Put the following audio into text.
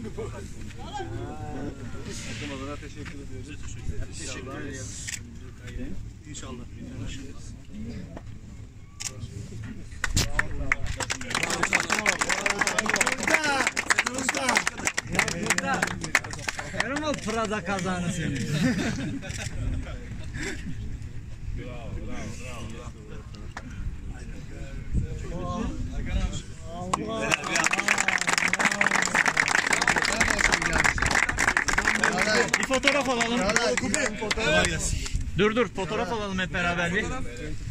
Takım adına teşekkür ediyoruz. Teşekkür ederiz. İnşallah. Yarım o Prada kazanı senin. Bir fotoğraf alalım. Dur fotoğraf alalım hep beraber bir.